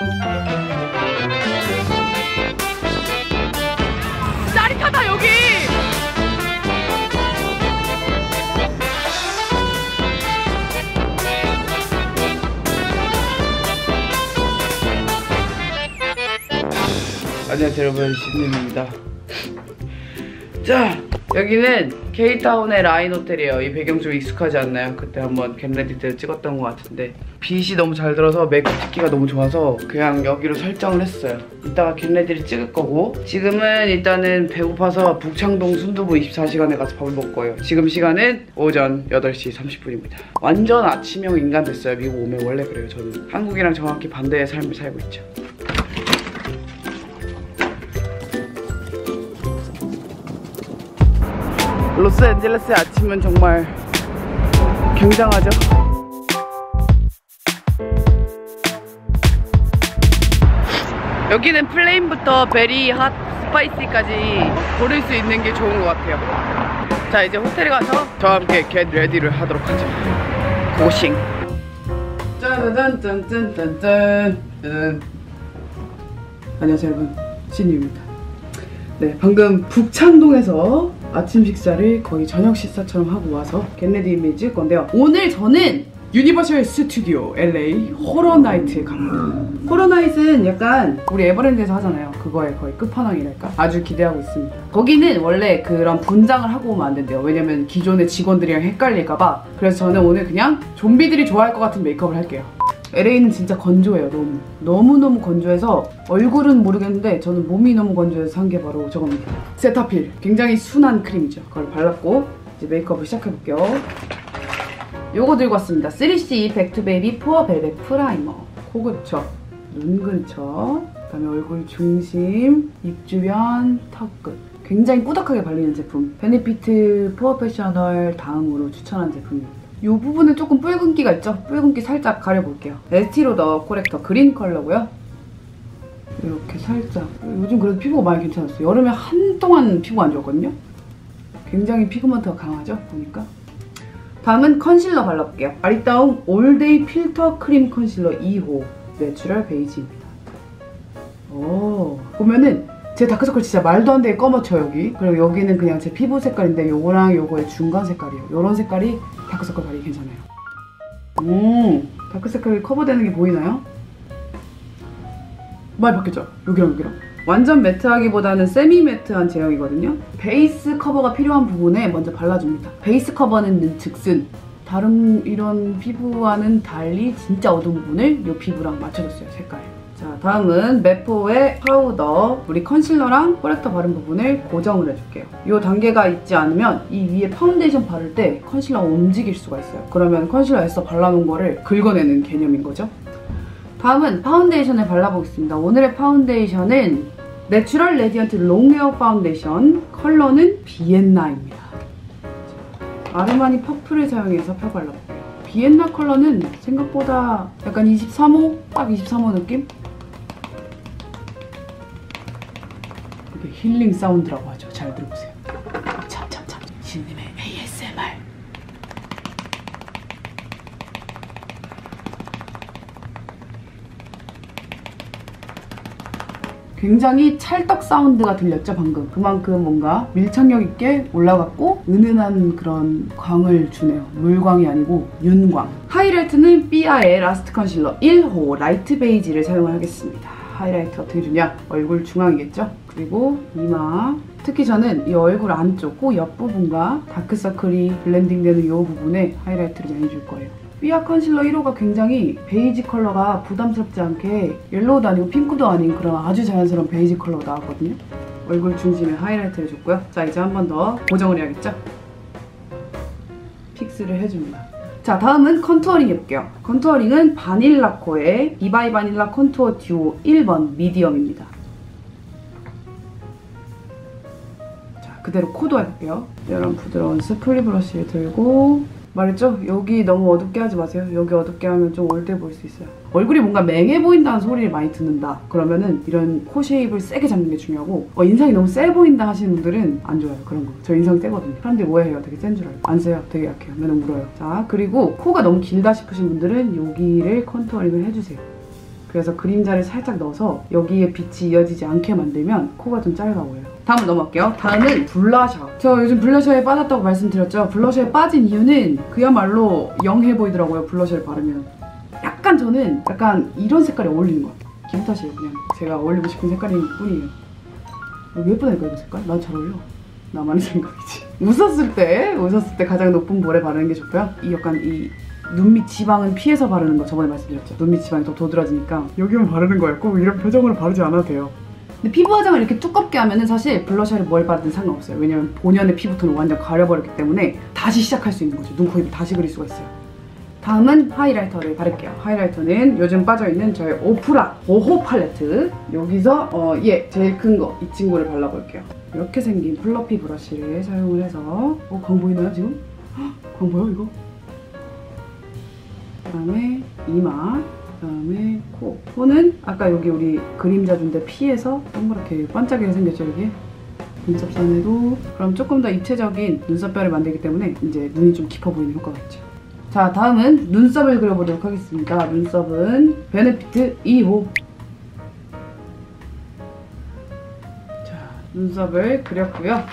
짜릿하다 여기. 안녕하세요 여러분, 신님입니다. 자, 여기는 K타운의 라인 호텔이에요. 이 배경 좀 익숙하지 않나요? 그때 한번 겟레디 때 찍었던 것 같은데 빛이 너무 잘 들어서 메이크업 찍기가 너무 좋아서 그냥 여기로 설정을 했어요. 이따가 겟레디를 찍을 거고, 지금은 일단은 배고파서 북창동 순두부 24시간에 가서 밥을 먹을 거예요. 지금 시간은 오전 8시 30분입니다. 완전 아침형 인간 됐어요. 미국 오면 원래 그래요. 저는 한국이랑 정확히 반대의 삶을 살고 있죠. 로스앤젤레스의 아침은 정말 굉장하죠. 여기는 플레인부터 베리, 핫, 스파이시까지 고를 수 있는 게 좋은 것 같아요. 자, 이제 호텔에 가서 저와 함께 겟 레디를 하도록 하죠. 고싱. 짠짠짠짠짠짠. 안녕하세요 여러분, 신유입니다. 네, 방금 북창동에서 아침 식사를 거의 저녁 식사처럼 하고 와서 겟레디를 찍을 건데요. 오늘 저는 유니버셜 스튜디오 LA 호러나이트에 갑니다. 호러나이트는 약간 우리 에버랜드에서 하잖아요. 그거의 거의 끝판왕이랄까? 아주 기대하고 있습니다. 거기는 원래 그런 분장을 하고 오면 안 된대요. 왜냐면 기존의 직원들이랑 헷갈릴까봐. 그래서 저는 오늘 그냥 좀비들이 좋아할 것 같은 메이크업을 할게요. LA는 진짜 건조해요. 너무너무 건조해서 얼굴은 모르겠는데 저는 몸이 너무 건조해서 산 게 바로 저겁니다. 세타필. 굉장히 순한 크림이죠. 그걸 발랐고 이제 메이크업을 시작해볼게요. 요거 들고 왔습니다. 3C 백투베이비 포어 벨벳 프라이머. 코 근처, 눈 근처, 그다음에 얼굴 중심, 입 주변, 턱 끝. 굉장히 꾸덕하게 발리는 제품. 베네피트 포어 패셔널 다음으로 추천한 제품입니다. 이 부분은 조금 붉은기가 있죠? 붉은기 살짝 가려볼게요. 에스티로더 코렉터 그린 컬러고요. 이렇게 살짝. 요즘 그래도 피부가 많이 괜찮았어요. 여름에 한동안 피부가 안 좋았거든요? 굉장히 피그먼트가 강하죠? 보니까. 다음은 컨실러 발라볼게요. 아리따움 올데이 필터 크림 컨실러 2호 내추럴 베이지입니다. 오, 보면은 제 다크서클 진짜 말도 안 되게 검어져 여기. 그리고 여기는 그냥 제 피부 색깔인데 요거랑 요거의 중간 색깔이에요. 요런 색깔이 다크서클 바르기 괜찮아요. 다크서클 커버되는 게 보이나요? 많이 바뀌었죠? 여기랑 여기랑. 완전 매트하기보다는 세미 매트한 제형이거든요. 베이스 커버가 필요한 부분에 먼저 발라줍니다. 베이스 커버는 즉슨 다른 이런 피부와는 달리 진짜 어두운 부분을 이 피부랑 맞춰줬어요, 색깔. 자, 다음은 메포의 파우더. 우리 컨실러랑 코렉터 바른 부분을 고정을 해줄게요. 이 단계가 있지 않으면 이 위에 파운데이션 바를 때 컨실러가 움직일 수가 있어요. 그러면 컨실러에서 발라놓은 거를 긁어내는 개념인 거죠. 다음은 파운데이션을 발라보겠습니다. 오늘의 파운데이션은 내추럴 레디언트 롱웨어 파운데이션. 컬러는 비엔나입니다. 아르마니 퍼플을 사용해서 펴 발라볼게요. 비엔나 컬러는 생각보다 약간 23호? 딱 23호 느낌? 이게 힐링 사운드라고 하죠. 잘 들어보세요. 참참참. 신님의 ASMR. 굉장히 찰떡 사운드가 들렸죠 방금. 그만큼 뭔가 밀착력 있게 올라갔고 은은한 그런 광을 주네요. 물광이 아니고 윤광. 하이라이트는 삐아의 라스트 컨실러 1호 라이트 베이지를 사용하겠습니다. 하이라이트 어떻게 주냐? 얼굴 중앙이겠죠? 그리고 이마. 특히 저는 이 얼굴 안쪽, 코 옆부분과 다크서클이 블렌딩되는 이 부분에 하이라이트를 많이 줄 거예요. 삐아 컨실러 1호가 굉장히 베이지 컬러가 부담스럽지 않게 옐로우도 아니고 핑크도 아닌 그런 아주 자연스러운 베이지 컬러가 나왔거든요. 얼굴 중심에 하이라이트를 줬고요. 자, 이제 한 번 더 고정을 해야겠죠? 픽스를 해줍니다. 자, 다음은 컨투어링 해볼게요. 컨투어링은 바닐라코의 비바이 바닐라 컨투어 듀오 1번 미디엄입니다. 자, 그대로 코도 해볼게요. 이런 부드러운 스프리 브러쉬를 들고 말했죠? 여기 너무 어둡게 하지 마세요. 여기 어둡게 하면 좀 올드해 보일 수 있어요. 얼굴이 뭔가 맹해 보인다는 소리를 많이 듣는다. 그러면은 이런 코 쉐입을 세게 잡는 게 중요하고 인상이 너무 세 보인다 하시는 분들은 안 좋아요. 그런 거. 저 인상 세거든요. 사람들이 뭐해요? 되게 센 줄 알고. 안 세요. 되게 약해요. 맨날 물어요. 자, 그리고 코가 너무 길다 싶으신 분들은 여기를 컨투어링을 해주세요. 그래서 그림자를 살짝 넣어서 여기에 빛이 이어지지 않게 만들면 코가 좀 짧아 보여요. 다음 넘어갈게요. 다음은 블러셔. 저 요즘 블러셔에 빠졌다고 말씀드렸죠. 블러셔에 빠진 이유는 그야말로 영해 보이더라고요. 블러셔를 바르면. 약간 저는 약간 이런 색깔이 어울리는 것 같아요. 기분 탓이에요. 그냥 제가 어울리고 싶은 색깔일 뿐이에요. 예쁘다니까 이거 색깔? 난 잘 어울려. 나만의 생각이지. 웃었을 때 가장 높은 볼에 바르는 게 좋고요. 이 약간 이 눈밑 지방은 피해서 바르는 거 저번에 말씀드렸죠. 눈밑 지방이 더 도드라지니까 여기만 바르는 거예요. 꼭 이런 표정으로 바르지 않아도 돼요. 근데 피부 화장을 이렇게 두껍게 하면은 사실 블러셔를 뭘 바르든 상관없어요. 왜냐면 본연의 피부톤을 완전 가려버렸기 때문에 다시 시작할 수 있는 거죠. 눈, 코, 입을 다시 그릴 수가 있어요. 다음은 하이라이터를 바를게요. 하이라이터는 요즘 빠져있는 저의 오프라 보호 팔레트. 여기서 제일 큰 거 이 친구를 발라볼게요. 이렇게 생긴 플러피 브러쉬를 사용을 해서 광 보이나요 지금? 광 보여 이거? 그다음에 이마, 그다음에 코. 코는 아까 여기 우리 그림자 준데 피해서 동그랗게 반짝이게 생겼죠 여기? 눈썹 선에도. 그럼 조금 더 입체적인 눈썹뼈를 만들기 때문에 이제 눈이 좀 깊어 보이는 효과가 있죠. 자, 다음은 눈썹을 그려보도록 하겠습니다. 눈썹은 베네피트 2호. 자, 눈썹을 그렸고요.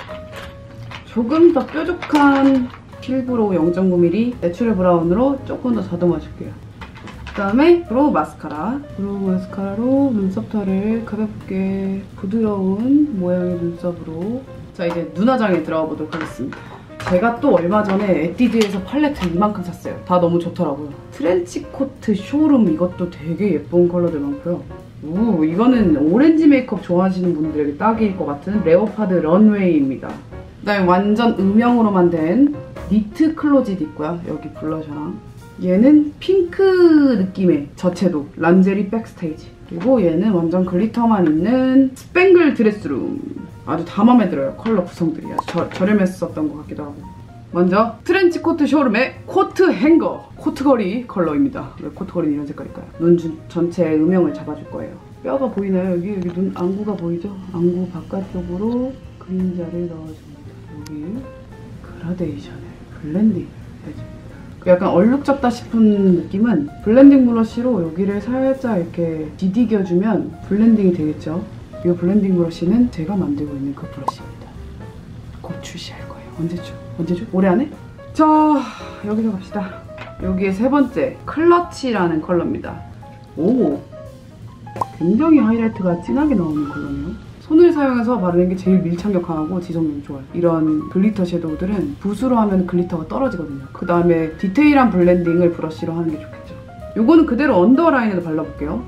조금 더 뾰족한 필브로우 0.9mm 내추럴 브라운으로 조금 더 다듬어줄게요. 그다음에 브로우 마스카라. 브로우 마스카라로 눈썹털을 가볍게 부드러운 모양의 눈썹으로. 자, 이제 눈화장에 들어가 보도록 하겠습니다. 제가 또 얼마 전에 에뛰드에서 팔레트 이만큼 샀어요. 다 너무 좋더라고요. 트렌치코트 쇼룸 이것도 되게 예쁜 컬러들 많고요. 이거는 오렌지 메이크업 좋아하시는 분들에게 딱일 것 같은 레오파드 런웨이입니다. 그다음에 완전 음영으로만 된 니트 클로짓 있고요. 여기 블러셔랑 얘는 핑크 느낌의 저채도 란제리 백스테이지. 그리고 얘는 완전 글리터만 있는 스팽글 드레스룸. 아주 다 마음에 들어요. 컬러 구성들이 아주 저렴했었던 것 같기도 하고. 먼저 트렌치코트 쇼룸의 코트 행거. 코트걸이 컬러입니다. 왜 코트걸이는 이런 색깔일까요? 눈 전체의 음영을 잡아줄 거예요. 뼈가 보이나요? 여기 눈 안구가 보이죠? 안구 바깥쪽으로 그림자를 넣어줍니다. 여기 그라데이션을 블렌딩 해줍니다. 약간 얼룩졌다 싶은 느낌은 블렌딩 브러쉬로 여기를 살짝 이렇게 디디겨주면 블렌딩이 되겠죠? 이 블렌딩 브러쉬는 제가 만들고 있는 그 브러쉬입니다. 곧 출시할 거예요. 언제죠? 언제죠? 올해 안에? 자, 여기서 갑시다. 여기에 세 번째 클러치라는 컬러입니다. 오! 굉장히 하이라이트가 진하게 나오는 컬러네요. 손을 사용해서 바르는 게 제일 밀착력 강하고 지속력이 좋아요. 이런 글리터 섀도우들은 붓으로 하면 글리터가 떨어지거든요. 그 다음에 디테일한 블렌딩을 브러쉬로 하는 게 좋겠죠. 요거는 그대로 언더라인에도 발라볼게요.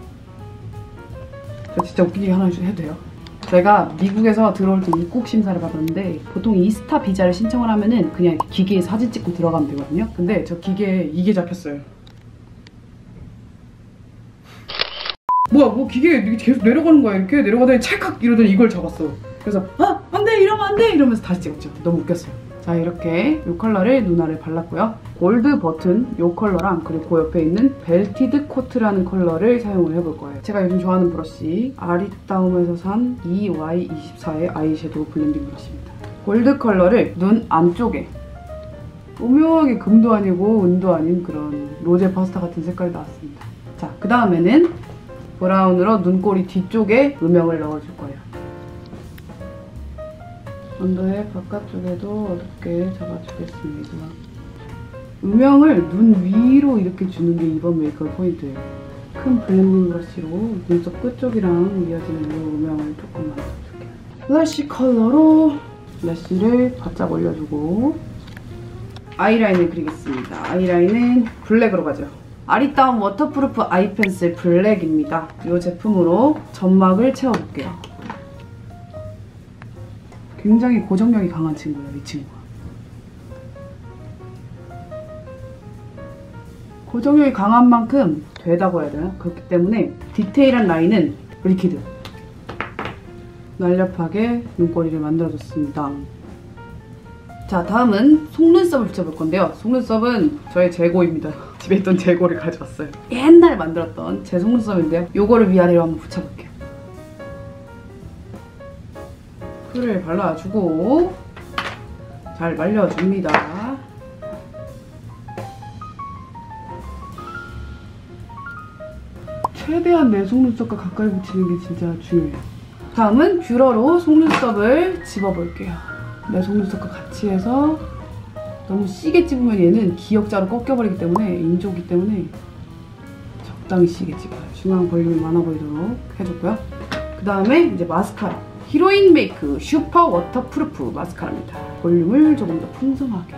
저 진짜 웃긴 얘기 하나 해도 돼요? 제가 미국에서 들어올 때 입국 심사를 받았는데 보통 이스타 비자를 신청을 하면은 그냥 기계에 사진 찍고 들어가면 되거든요. 근데 저 기계에 이게 잡혔어요. 뭐 기계에 계속 내려가는 거야. 이렇게 내려가더니 찰칵 이러더니 이걸 잡았어. 그래서 안돼 이러면 안돼 이러면서 다시 찍었죠. 너무 웃겼어요. 자, 이렇게 이 컬러를 눈알에 발랐고요. 골드 버튼 이 컬러랑 그리고 그 옆에 있는 벨티드 코트라는 컬러를 사용을 해볼 거예요. 제가 요즘 좋아하는 브러쉬 아리따움에서 산 EY24의 아이섀도우 블렌딩 브러쉬입니다. 골드 컬러를 눈 안쪽에 오묘하게 금도 아니고 은도 아닌 그런 로제 파스타 같은 색깔이 나왔습니다. 자, 그 다음에는 브라운으로 눈꼬리 뒤쪽에 음영을 넣어줄 거예요. 언더의 바깥쪽에도 어둡게 잡아주겠습니다. 음영을 눈 위로 이렇게 주는 게 이번 메이크업 포인트예요. 큰 블렌딩 브러쉬로 눈썹 끝쪽이랑 이어지는 이 음영을 조금 만들어줄게요. 플래시 컬러로 래쉬를 바짝 올려주고 아이라인을 그리겠습니다. 아이라인은 블랙으로 가죠. 아리따움 워터프루프 아이 펜슬 블랙입니다. 이 제품으로 점막을 채워볼게요. 굉장히 고정력이 강한 친구예요, 이 친구가. 고정력이 강한 만큼 되다고 해야 되나? 그렇기 때문에 디테일한 라인은 리퀴드. 날렵하게 눈꼬리를 만들어줬습니다. 자, 다음은 속눈썹을 붙여볼 건데요. 속눈썹은 저의 재고입니다. 집에 있던 재고를 가져왔어요. 옛날에 만들었던 제 속눈썹인데요. 요거를 위아래로 한번 붙여볼게요. 풀을 발라주고 잘 말려줍니다. 최대한 내 속눈썹과 가까이 붙이는 게 진짜 중요해요. 다음은 뷰러로 속눈썹을 집어볼게요. 내 속눈썹과 같이 해서 너무 시게 집으면 얘는 기역자로 꺾여버리기 때문에 인조기 때문에 적당히 시게 집어요. 중앙 볼륨이 많아 보이도록 해줬고요. 그 다음에 이제 마스카라. 히로인 메이크 슈퍼 워터프루프 마스카라입니다. 볼륨을 조금 더 풍성하게.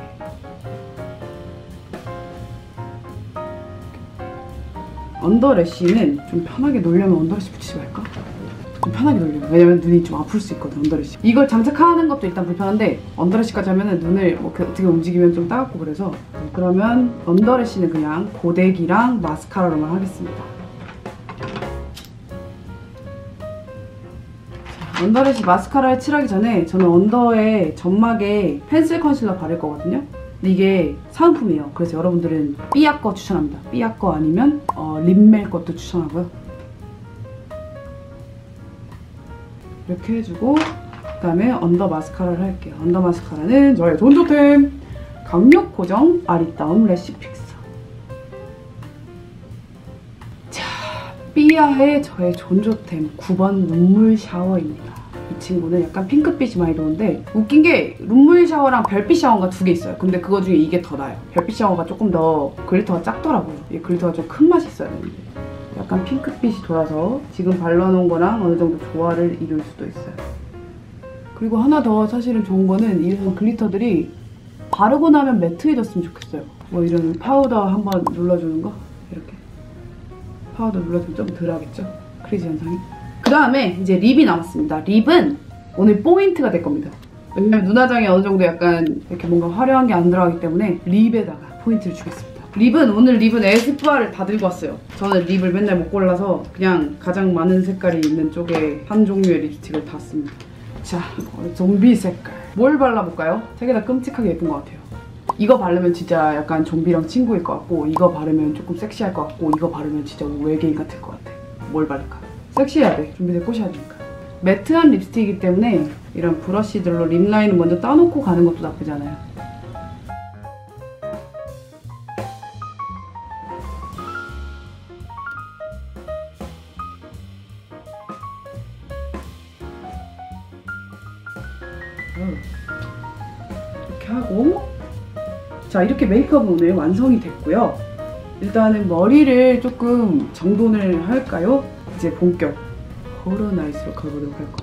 언더래쉬는 좀 편하게 놀려면 언더래쉬 붙이지 말까? 좀 편하게 놀려면. 왜냐면 눈이 좀 아플 수 있거든, 언더래쉬. 이걸 장착하는 것도 일단 불편한데 언더래쉬까지 하면은 눈을 뭐 어떻게 움직이면 좀 따갑고 그래서 그러면 언더래쉬는 그냥 고데기랑 마스카라로만 하겠습니다. 언더래쉬 마스카라를 칠하기 전에 저는 언더에 점막에 펜슬 컨실러 바를 거거든요. 근데 이게 사은품이에요. 그래서 여러분들은 삐아 거 추천합니다. 삐아 거 아니면 립멜 것도 추천하고요. 이렇게 해주고 그 다음에 언더 마스카라를 할게요. 언더 마스카라는 저의 존조템 강력 고정 아리따움 래쉬 픽서. 자, 삐아의 저의 존조템 9번 눈물 샤워입니다. 이 친구는 약간 핑크빛이 많이 도는데 웃긴 게 눈물 샤워랑 별빛 샤워가 두 개 있어요. 근데 그거 중에 이게 더 나아요. 별빛 샤워가 조금 더 글리터가 작더라고요. 이 글리터가 좀 큰 맛이 있어야 되는데 약간 핑크빛이 돌아서 지금 발라놓은 거랑 어느 정도 조화를 이룰 수도 있어요. 그리고 하나 더 사실은 좋은 거는 이런 글리터들이 바르고 나면 매트해졌으면 좋겠어요. 뭐 이런 파우더 한번 눌러주는 거 이렇게 파우더 눌러주면 좀 덜 하겠죠? 크리즈 현상이. 그 다음에 이제 립이 남았습니다. 립은 오늘 포인트가 될 겁니다. 왜냐면 눈화장에 어느 정도 약간 이렇게 뭔가 화려한 게 안 들어가기 때문에 립에다가 포인트를 주겠습니다. 오늘 립은 에스쁘아를 다 들고 왔어요. 저는 립을 맨날 못 골라서 그냥 가장 많은 색깔이 있는 쪽에 한 종류의 립스틱을 다 씁니다. 자, 좀비 색깔. 뭘 발라볼까요? 되게 다 끔찍하게 예쁜 것 같아요. 이거 바르면 진짜 약간 좀비랑 친구일 것 같고 이거 바르면 조금 섹시할 것 같고 이거 바르면 진짜 외계인 같을 것 같아. 뭘 바를까? 섹시해야 돼. 좀비들 꼬셔야 되니까. 매트한 립스틱이기 때문에 이런 브러쉬들로 립라인을 먼저 따놓고 가는 것도 나쁘지 않아요. 이렇게 하고 자, 이렇게 메이크업은 오늘 완성이 됐고요. 일단은 머리를 조금 정돈을 할까요? 이제 본격 호러 나이스로 가보도록 할 거예요.